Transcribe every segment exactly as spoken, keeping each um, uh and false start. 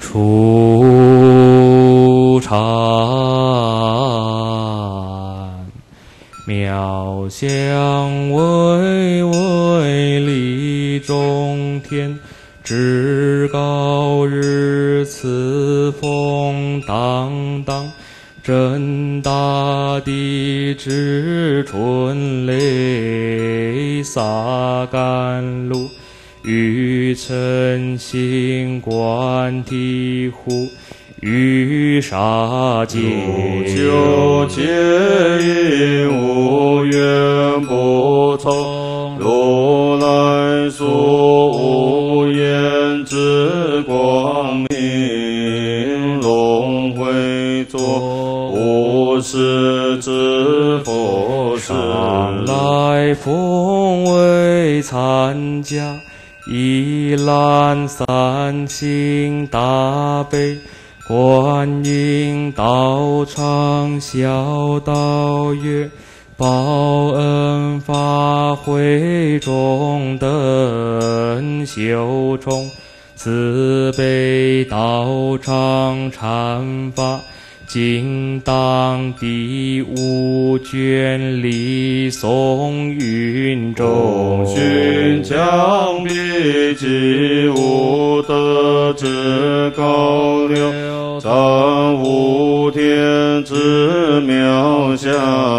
初禅，妙相巍巍立中天，至高日赐风荡荡，真大地之春雷洒甘露，欲诚心观体护，欲杀戒求戒因无缘不从，如来所无言之光明，龙会作无始之佛事， 上来奉为参加，一览三星大悲，观音道场小道月，报恩法会中等修众，慈悲道场禅法，今当第五卷礼诵云中， 寻强必及无德之高流，彰无天之妙相，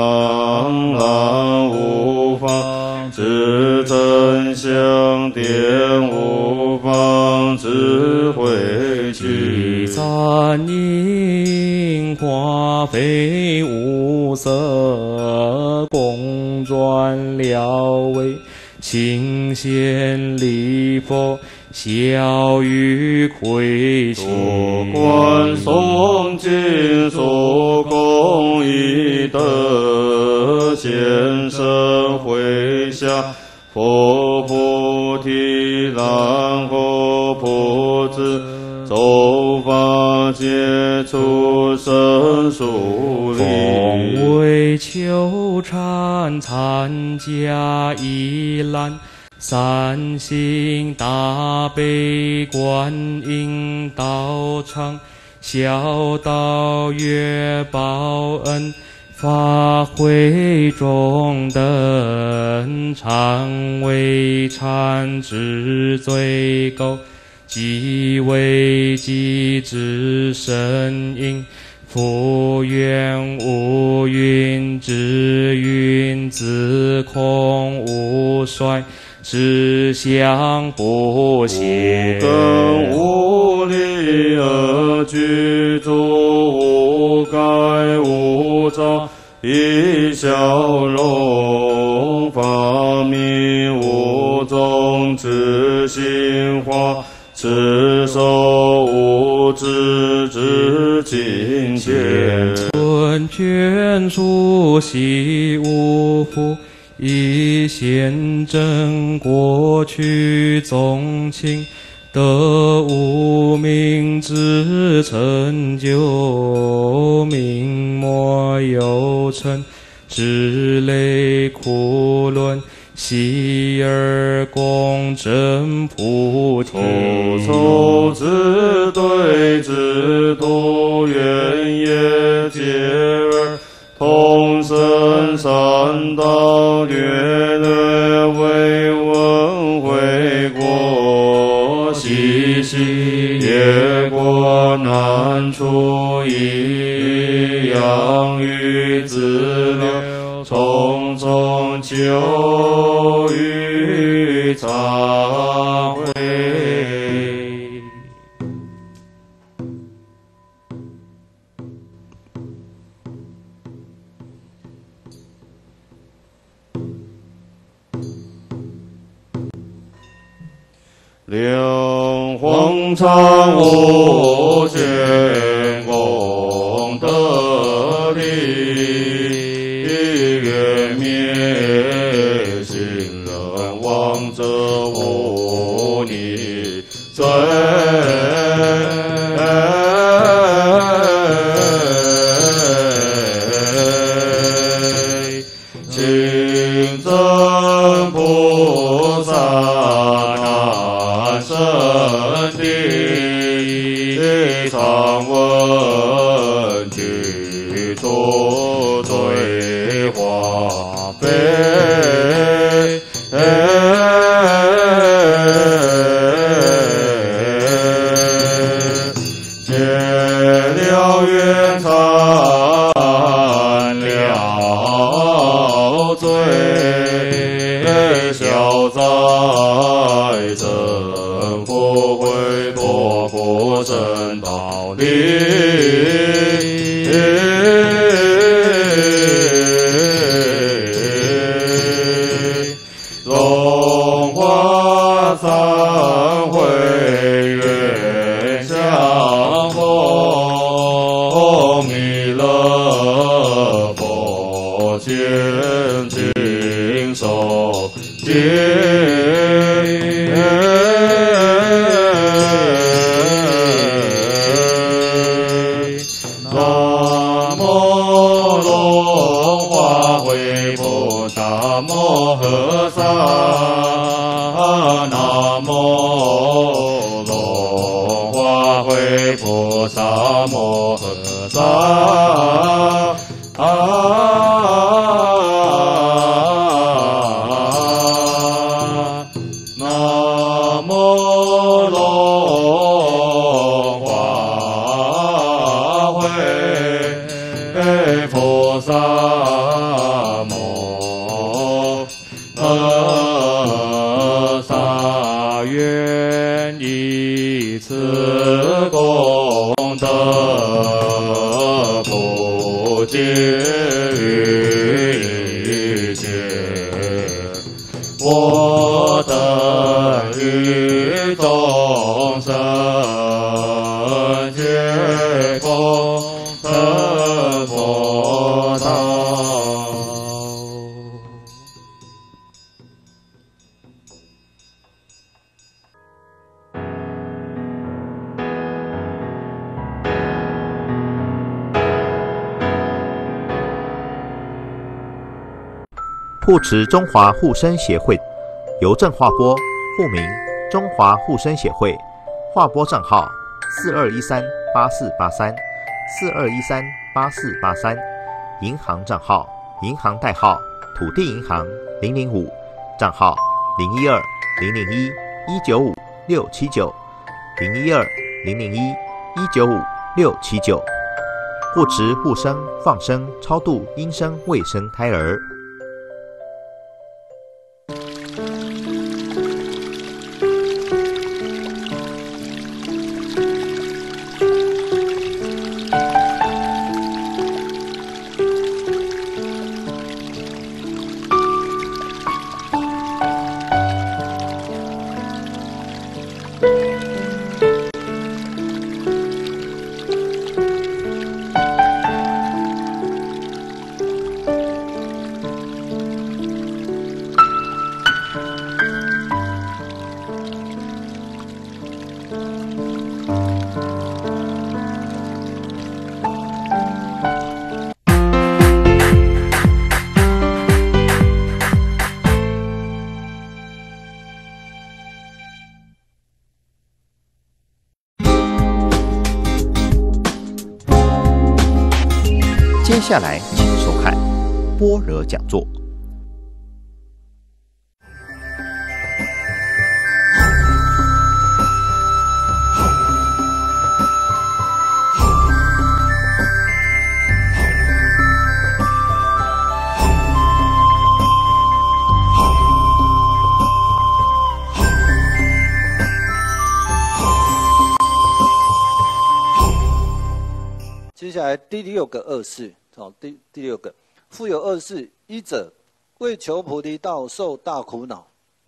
览无方之真相，点无方之慧趣， 赞樱花飞无色，公转了为清显礼佛，小于魁所星， 观诵经所供一德，现身回向佛菩提，然后菩提周法界出生疏奉离， 为求禅参加一览，三星大悲观音道场，小道月报恩法会中等，常为禅之最高，即为即之神音，复愿无云之云，自空无衰，志向不懈， 根无力而具足，无盖无障，一笑容，法明无踪之心花，持守无知之境界， 春眷属悉无负，一现真过去宗亲，得无名之成就，名莫有成，之类苦论，悉而共真菩提， 抽之对之多缘业界而同生三道，略略为闻回过，细细业果难出，一样于自流，重重求于忏悔。两皇常无见功德力，愿灭心人亡者无逆罪。清真菩萨难生地， 去除罪化悲，解了冤残了罪，消灾增福慧，托福生道力。荣华三会愿相逢，弥勒佛前亲手接。南无龙华会菩萨摩诃萨，南无龙华会菩萨摩诃萨，南无龙华会菩萨摩诃萨，愿以此功德普及于一切我等与众生，皆共成佛道。 护持中华护生协会邮政划拨户名中华护生协会，划拨账号四二一三八四八三四二一三八四八三，银行账号银行代号土地银行零零五，账号零一二零零一一九五六七九零一二零零一一九五六七九，护持护生放生超度阴生未生胎儿。接下来，请收看般若讲座。 接下来第六个恶事，好，第第六个，复有恶事，一者为求菩提道受大苦恼。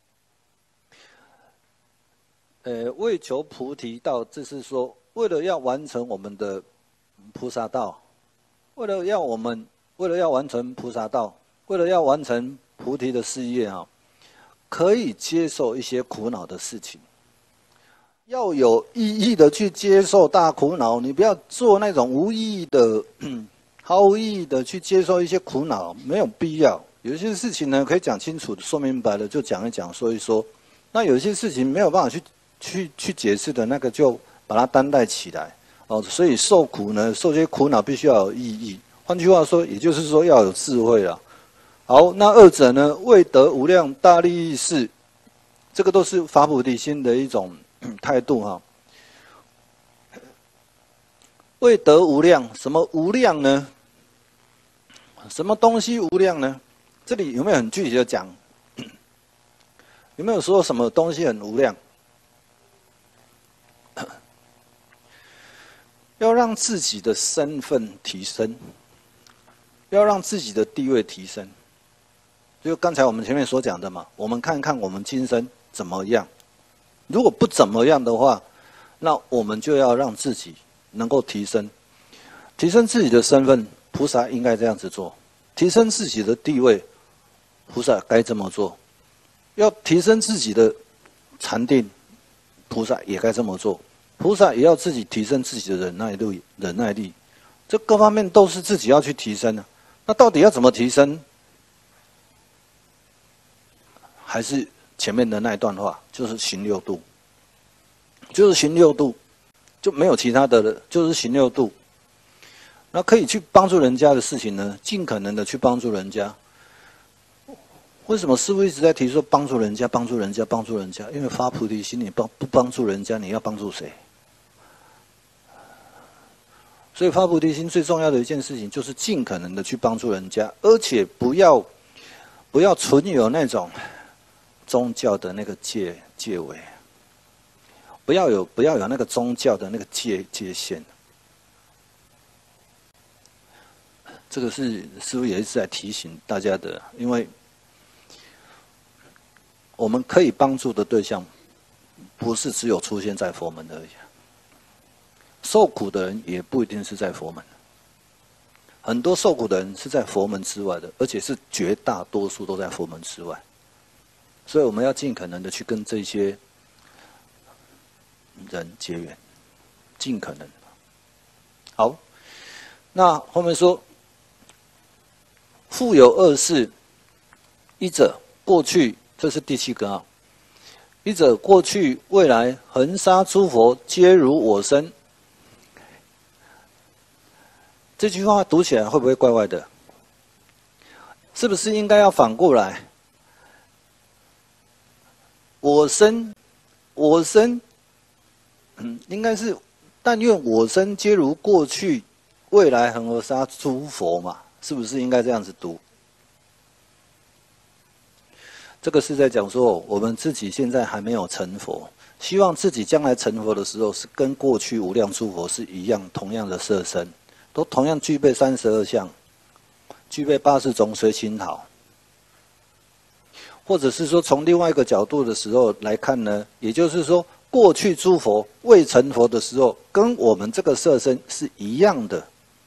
呃，为求菩提道，这是说为了要完成我们的菩萨道，为了要我们为了要完成菩萨道，为了要完成菩提的事业啊，可以接受一些苦恼的事情。要有意义的去接受大苦恼，你不要做那种无意义的、毫无意义的去接受一些苦恼，没有必要。有些事情呢，可以讲清楚的、说明白了，就讲一讲、说一说。那有些事情没有办法去去去解释的，那个就把它担待起来哦。所以受苦呢，受这些苦恼必须要有意义换句话说，也就是说要有智慧啦。好，那二者呢，未得无量大利益事，这个都是发菩提心的一种态度哈。未得无量，什么无量呢？什么东西无量呢？这里有没有很具体的讲？有没有说什么东西很无量？要让自己的身份提升，要让自己的地位提升。就刚才我们前面所讲的嘛，我们看看我们今生怎么样。如果不怎么样的话，那我们就要让自己能够提升，提升自己的身份。菩萨应该这样子做，提升自己的地位，菩萨该这么做。要提升自己的禅定，菩萨也该这么做。菩萨也要自己提升自己的忍耐力，忍耐力，这各方面都是自己要去提升的。那到底要怎么提升？还是前面的那一段话，就是行六度，就是行六度，就没有其他的了，就是行六度。那可以去帮助人家的事情呢，尽可能的去帮助人家。为什么师父一直在提说帮助人家、帮助人家、帮助人家？因为发菩提心，你帮不帮助人家，你要帮助谁？所以发菩提心最重要的一件事情，就是尽可能的去帮助人家，而且不要不要存有那种宗教的那个界界位，不要有不要有那个宗教的那个界界限。这个是师父也一直在提醒大家的，因为我们可以帮助的对象，不是只有出现在佛门而已。受苦的人也不一定是在佛门，很多受苦的人是在佛门之外的，而且是绝大多数都在佛门之外。所以我们要尽可能的去跟这些人结缘，尽可能。好，那后面说，复有二事，一者过去，这是第七个啊。一者过去未来，恒沙诸佛皆如我身。这句话读起来会不会怪怪的？是不是应该要反过来？我身，我身，嗯，应该是但愿我身皆如过去、未来恒河沙诸佛嘛，是不是应该这样子读？这个是在讲说，我们自己现在还没有成佛，希望自己将来成佛的时候，是跟过去无量诸佛是一样，同样的色身。都同样具备三十二相，具备八十种随情好，或者是说从另外一个角度的时候来看呢，也就是说，过去诸佛未成佛的时候，跟我们这个色身是一样的，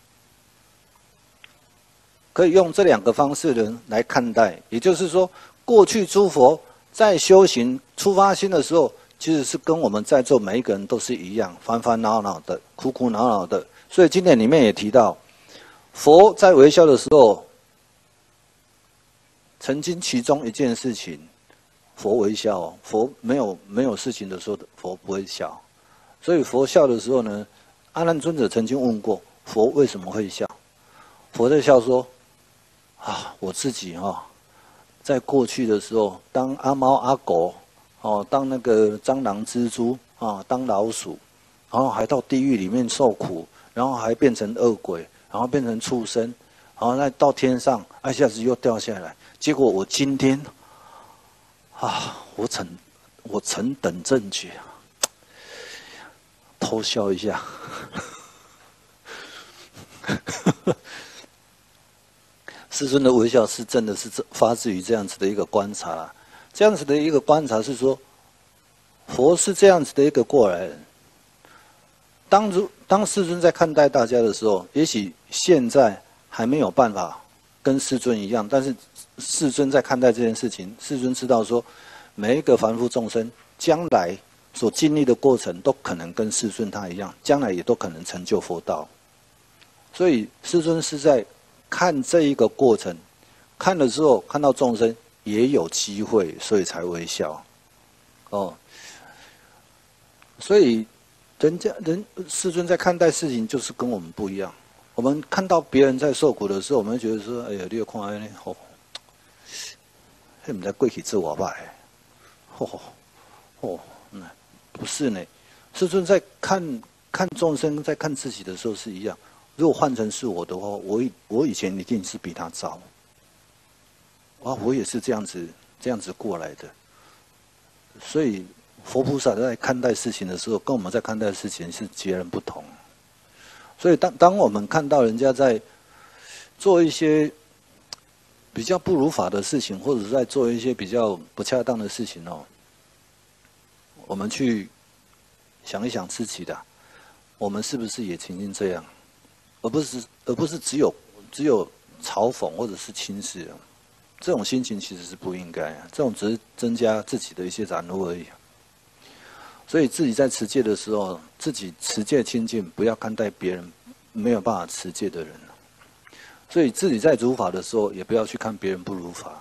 可以用这两个方式呢来看待。也就是说，过去诸佛在修行出发心的时候，其实是跟我们在座每一个人都是一样，烦烦恼恼的，苦苦恼恼的。所以经典里面也提到，佛在微笑的时候，曾经其中一件事情，佛微笑哦，佛没有没有事情的时候，佛不会笑。所以佛笑的时候呢，阿难尊者曾经问过佛为什么会笑，佛在笑说：啊，我自己哈、哦，在过去的时候，当阿猫阿狗哦，当那个蟑螂、蜘蛛啊，当老鼠，然后还到地狱里面受苦。然后还变成恶鬼，然后变成畜生，然后再到天上，一下子又掉下来。结果我今天，啊，我成我成等正觉，偷笑一下。世尊的微笑是真的是发自于这样子的一个观察，这样子的一个观察是说，佛是这样子的一个过来人。当如当世尊在看待大家的时候，也许现在还没有办法跟世尊一样，但是世尊在看待这件事情，世尊知道说，每一个凡夫众生将来所经历的过程，都可能跟世尊他一样，将来也都可能成就佛道。所以世尊是在看这一个过程，看了之后看到众生也有机会，所以才微笑。哦，所以。人家人世尊在看待事情就是跟我们不一样， 我们看到别人在受苦的时候，我们会觉得说：“哎呀，你有看安尼，吼，迄唔知过去做我歹，吼吼吼，嗯，不是呢。师尊在看看众生，在看自己的时候是一样。如果换成是我的话，我以我以前一定是比他糟。啊，我也是这样子这样子过来的。所以佛菩萨在看待事情的时候，跟我们在看待事情是截然不同。所以当当我们看到人家在做一些比较不如法的事情，或者是在做一些比较不恰当的事情哦，我们去想一想自己的，我们是不是也曾经这样，而不是而不是只有只有嘲讽或者是轻视，这种心情其实是不应该啊，这种只是增加自己的一些染污而已。所以自己在持戒的时候，自己持戒清净，不要看待别人没有办法持戒的人。所以自己在如法的时候，也不要去看别人不如法，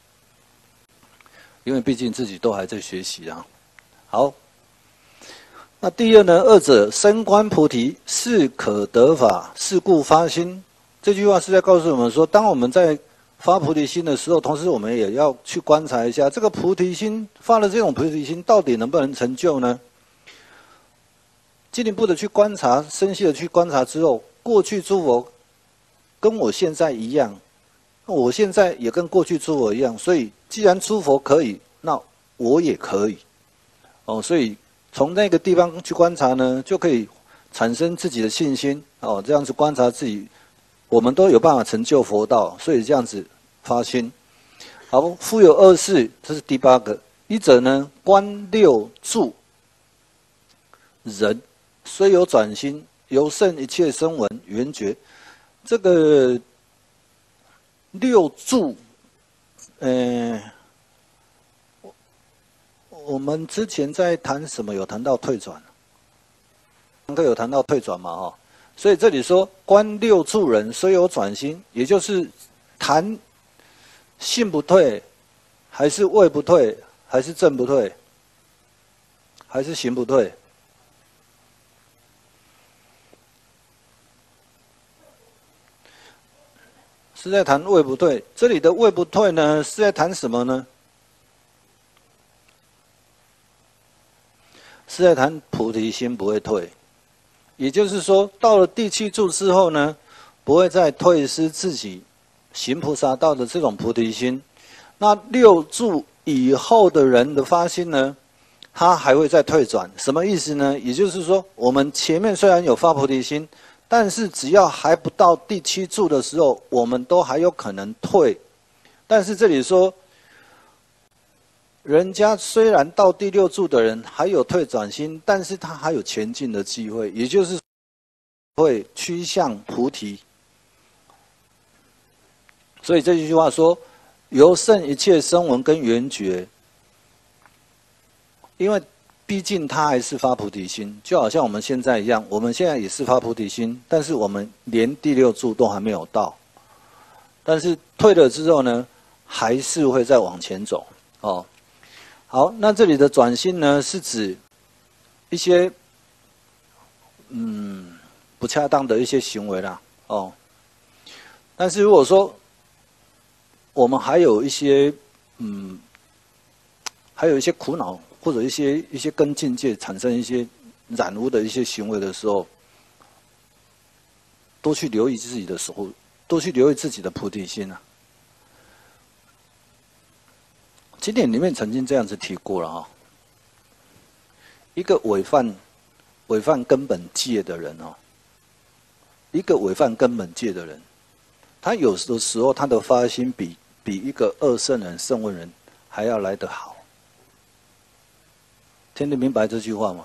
因为毕竟自己都还在学习啊。好，那第二呢？二者升观菩提，是可得法，是故发心。这句话是在告诉我们说，当我们在发菩提心的时候，同时我们也要去观察一下，这个菩提心发了这种菩提心，到底能不能成就呢？进一步的去观察，深细的去观察之后，过去诸佛跟我现在一样，我现在也跟过去诸佛一样，所以既然诸佛可以，那我也可以。哦，所以从那个地方去观察呢，就可以产生自己的信心。哦，这样子观察自己。我们都有办法成就佛道，所以这样子发心。好，复有二事，这是第八个。一者呢，观六住人，虽有转心，犹胜一切声闻缘觉。这个六住，呃，我们之前在谈什么？有谈到退转，上课有谈到退转嘛？哈。所以这里说观六住人虽有转心，也就是谈信不退，还是位不退，还是正不退，还是行不退？是在谈位不退。这里的位不退呢，是在谈什么呢？是在谈菩提心不会退。也就是说，到了第七住之后呢，不会再退失自己行菩萨道的这种菩提心。那六住以后的人的发心呢，他还会再退转。什么意思呢？也就是说，我们前面虽然有发菩提心，但是只要还不到第七住的时候，我们都还有可能退。但是这里说，人家虽然到第六住的人还有退转心，但是他还有前进的机会，也就是会趋向菩提。所以这句话说，由胜一切声闻跟缘觉，因为毕竟他还是发菩提心，就好像我们现在一样，我们现在也是发菩提心，但是我们连第六住都还没有到，但是退了之后呢，还是会再往前走哦。好，那这里的转心呢，是指一些嗯不恰当的一些行为啦，哦。但是如果说我们还有一些嗯，还有一些苦恼或者一些一些跟境界产生一些染污的一些行为的时候，多去留意自己的守护，多去留意自己的菩提心啊。经典里面曾经这样子提过了哈，一个违犯违犯根本戒的人哦，一个违犯根本戒的人，他有的时候他的发心比比一个二圣人、圣问人还要来得好。听得明白这句话吗？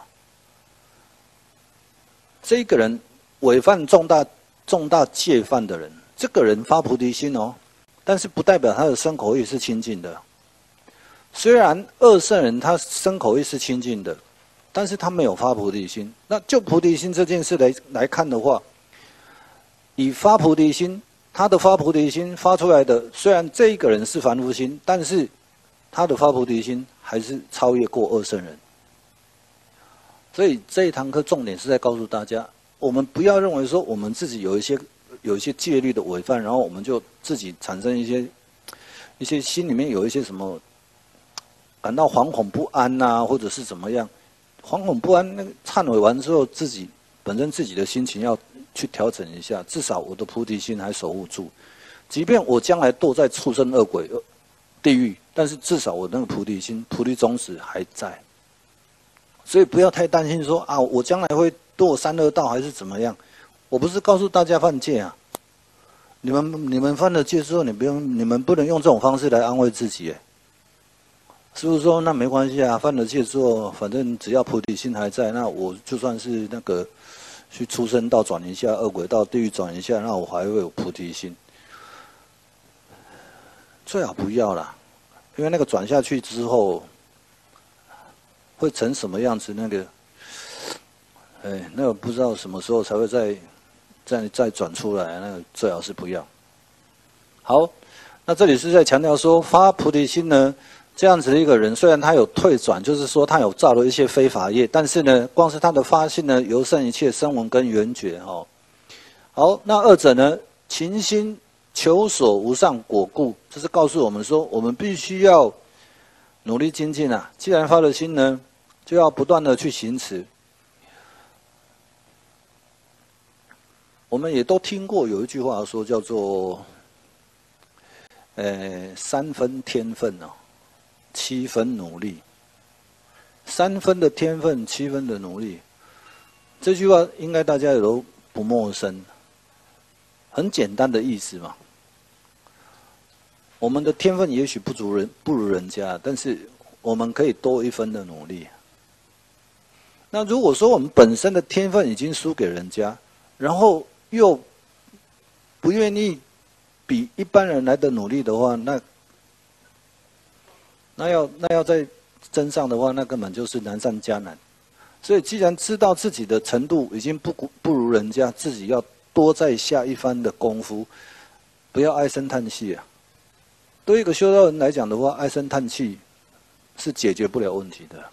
这个人违犯重大重大戒犯的人，这个人发菩提心哦，但是不代表他的身口意是清净的。虽然二圣人他身口意是清净的，但是他没有发菩提心。那就菩提心这件事来来看的话，以发菩提心，他的发菩提心发出来的，虽然这一个人是凡夫心，但是他的发菩提心还是超越过二圣人。所以这一堂课重点是在告诉大家，我们不要认为说我们自己有一些有一些戒律的违犯，然后我们就自己产生一些一些心里面有一些什么感到惶恐不安呐、啊，或者是怎么样，惶恐不安，那个忏悔完之后，自己本身自己的心情要去调整一下，至少我的菩提心还守护住，即便我将来堕在畜生恶鬼地狱，但是至少我那个菩提心、菩提宗旨还在。所以不要太担心说啊，我将来会堕三恶道还是怎么样？我不是告诉大家犯戒啊，你们你们犯了戒之后，你不用你们不能用这种方式来安慰自己。师父说那没关系啊，犯了戒之后，反正只要菩提心还在，那我就算是那个去畜生道转一下，恶鬼道地狱转一下，那我还会有菩提心。最好不要啦，因为那个转下去之后。会成什么样子？那个，哎，那个不知道什么时候才会再、再、再转出来，那个最好是不要。好，那这里是在强调说，发菩提心呢，这样子的一个人，虽然他有退转，就是说他有造了一些非法业，但是呢，光是他的发心呢，尤胜一切声闻跟缘觉哦。好，那二者呢，勤心求所无上果故，这是告诉我们说，我们必须要。努力精进啊！既然发了心呢，就要不断的去行持。我们也都听过有一句话说，叫做“呃，三分天分哦，七分努力”。三分的天分，七分的努力，这句话应该大家也都不陌生。很简单的意思嘛。我们的天分也许不如人不如人家，但是我们可以多一分的努力。那如果说我们本身的天分已经输给人家，然后又不愿意比一般人来的努力的话，那那要那要在真上的话，那根本就是难上加难。所以既然知道自己的程度已经不不如人家，自己要多再下一番的功夫，不要唉声叹气啊。对一个修道人来讲的话，唉声叹气是解决不了问题的，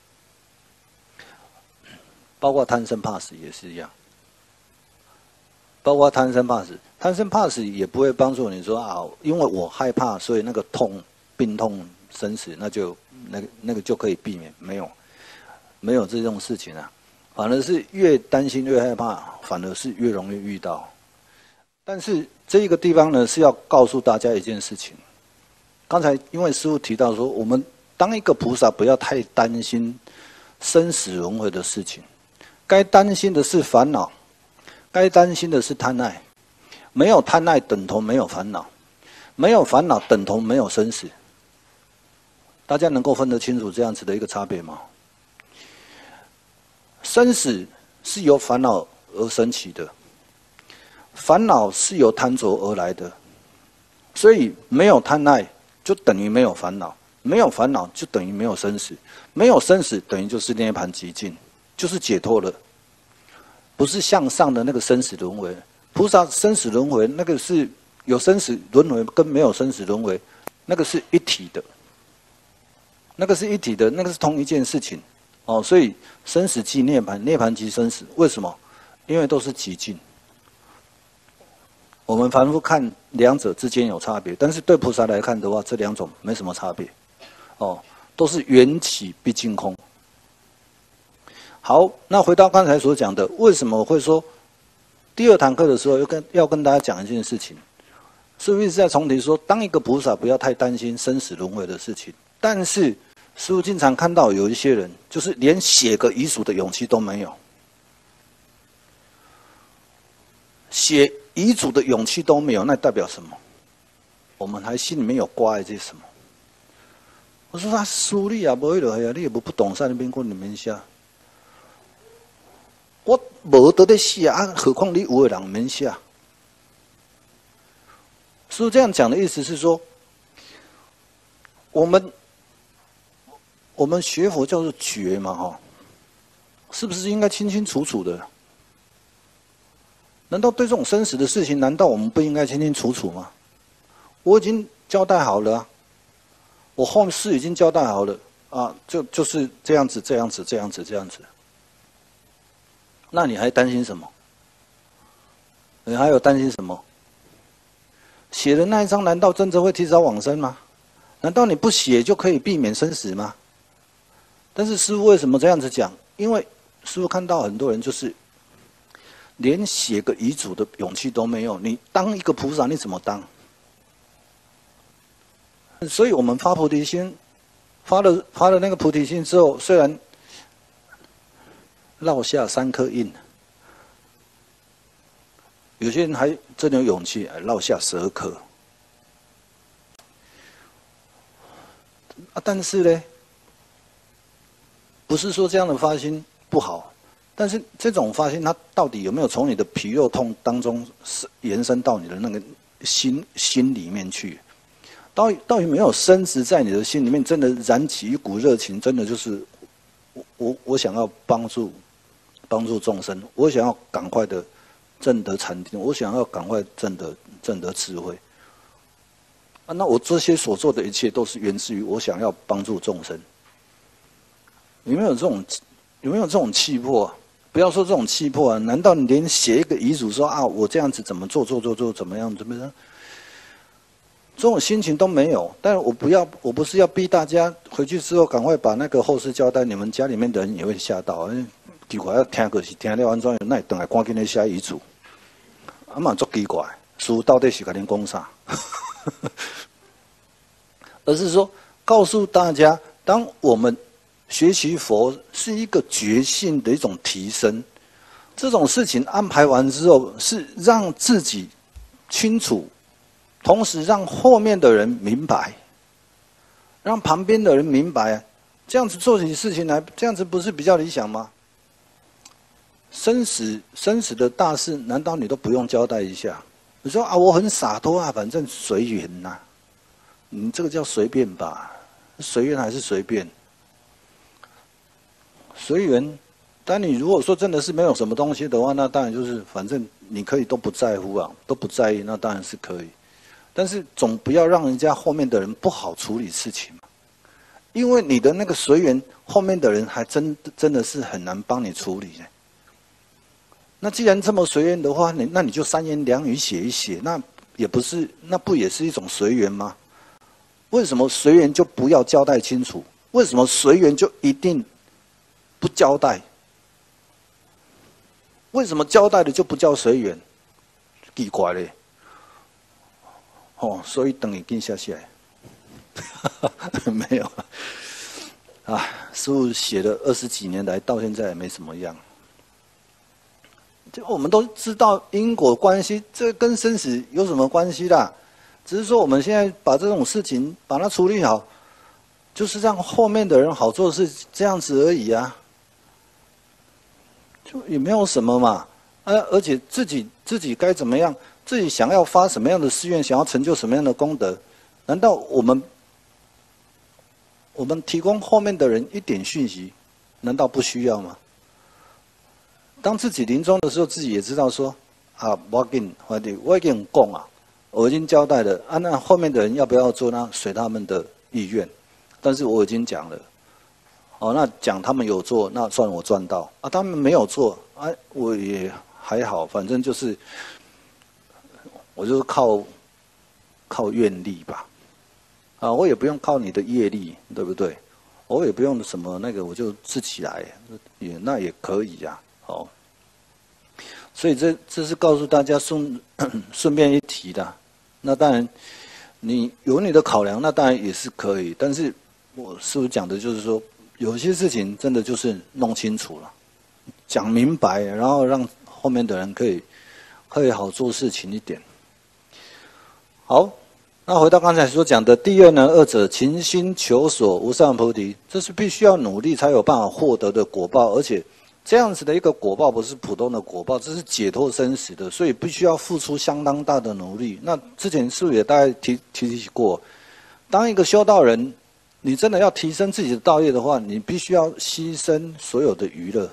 包括贪生怕死也是一样。包括贪生怕死，贪生怕死也不会帮助你说啊，因为我害怕，所以那个痛、病痛、生死，那就那个那个就可以避免。没有，没有这种事情啊，反而是越担心越害怕，反而是越容易遇到。但是这一个地方呢，是要告诉大家一件事情。刚才因为师父提到说，我们当一个菩萨不要太担心生死轮回的事情，该担心的是烦恼，该担心的是贪爱。没有贪爱等同没有烦恼，没有烦恼等同没有生死。大家能够分得清楚这样子的一个差别吗？生死是由烦恼而生起的，烦恼是由贪着而来的，所以没有贪爱就等于没有烦恼，没有烦恼就等于没有生死，没有生死等于就是涅槃寂静，就是解脱了，不是向上的那个生死轮回。菩萨生死轮回那个是有生死轮回跟没有生死轮回，那个是一体的，那个是一体的，那个是同一件事情哦。所以生死即涅槃，涅槃即生死，为什么？因为都是寂静。我们凡夫看两者之间有差别，但是对菩萨来看的话，这两种没什么差别，哦，都是缘起毕竟空。好，那回到刚才所讲的，为什么会说第二堂课的时候要跟要跟大家讲一件事情？是不是在重提说，当一个菩萨不要太担心生死轮回的事情？但是师父经常看到有一些人，就是连写个遗嘱的勇气都没有。写遗嘱的勇气都没有，那代表什么？我们还心里面有挂碍这些什么？我说他疏离啊，不会了呀，你也不不懂在那边跟你们下。我无得在写啊，何况你有的人免写。所以这样讲的意思是说，我们我们学佛叫做觉嘛，哈，是不是应该清清楚楚的？难道对这种生死的事情，难道我们不应该清清楚楚吗？我已经交代好了啊，我后事已经交代好了啊，就就是这样子，这样子，这样子，这样子。那你还担心什么？ 你还有担心什么？写的那一章难道真的会提早往生吗？难道你不写就可以避免生死吗？但是师父为什么这样子讲？因为师父看到很多人就是连写个遗嘱的勇气都没有，你当一个菩萨你怎么当？所以我们发菩提心，发了发了那个菩提心之后，虽然落下三颗印，有些人还真有勇气落下十二颗啊，但是呢，不是说这样的发心不好，但是这种发心它到底有没有从你的皮肉痛当中延伸到你的那个心心里面去？到到底有没有深植在你的心里面，真的燃起一股热情，真的就是我我我想要帮助帮助众生，我想要赶快的证得禅定，我想要赶快证得证得智慧啊！那我这些所做的一切都是源自于我想要帮助众生。有没有这种有没有这种气魄？不要说这种气魄啊！难道你连写一个遗嘱说啊，我这样子怎么做做做做怎么样怎么样？这种心情都没有，但是我不要，我不是要逼大家回去之后赶快把那个后事交代，你们家里面的人也会吓到。奇怪，要听个是听了安怎样，那会等来赶紧来写遗嘱，啊嘛足奇怪，师父到底是甲恁讲啥？而是说告诉大家，当我们学习佛是一个觉性的一种提升，这种事情安排完之后，是让自己清楚。同时让后面的人明白，让旁边的人明白，这样子做起事情来，这样子不是比较理想吗？生死生死的大事，难道你都不用交代一下？你说啊，我很洒脱啊，反正随缘呐。你这个叫随便吧？随缘还是随便？随缘。但你如果说真的是没有什么东西的话，那当然就是反正你可以都不在乎啊，都不在意，那当然是可以。但是总不要让人家后面的人不好处理事情嘛，因为你的那个随缘，后面的人还真真的是很难帮你处理的。那既然这么随缘的话，你那你就三言两语写一写，那也不是，那不也是一种随缘吗？为什么随缘就不要交代清楚？为什么随缘就一定不交代？为什么交代的就不叫随缘？奇怪嘞！哦，所以等你跟下下来，没有啊，师父写了二十几年来，到现在也没什么样。就我们都知道因果关系，这跟生死有什么关系啦？只是说我们现在把这种事情把它处理好，就是让后面的人好做事，这样子而已啊。就也没有什么嘛，啊，而且自己自己该怎么样？自己想要发什么样的誓愿，想要成就什么样的功德，难道我们我们提供后面的人一点讯息，难道不需要吗？当自己临终的时候，自己也知道说啊，我跟我的我已经讲啊，我已经交代了啊，那后面的人要不要做呢？随他们的意愿，但是我已经讲了，哦，那讲他们有做，那算我赚到啊；他们没有做啊，我也还好，反正就是。我就是靠靠愿力吧，啊，我也不用靠你的业力，对不对？我也不用什么那个，我就自己来，也那也可以呀、啊，哦。所以这这是告诉大家顺顺便一提的。那当然，你有你的考量，那当然也是可以。但是我师父讲的就是说，有些事情真的就是弄清楚了，讲明白，然后让后面的人可以可以好做事情一点。好，那回到刚才所讲的第二呢，二者勤心求索无上菩提，这是必须要努力才有办法获得的果报，而且这样子的一个果报不是普通的果报，这是解脱生死的，所以必须要付出相当大的努力。那之前是不是也大概提提起过，当一个修道人，你真的要提升自己的道业的话，你必须要牺牲所有的娱乐。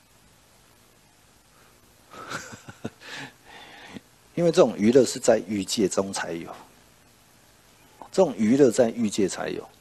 因为这种娱乐是在欲界中才有，这种娱乐在欲界才有。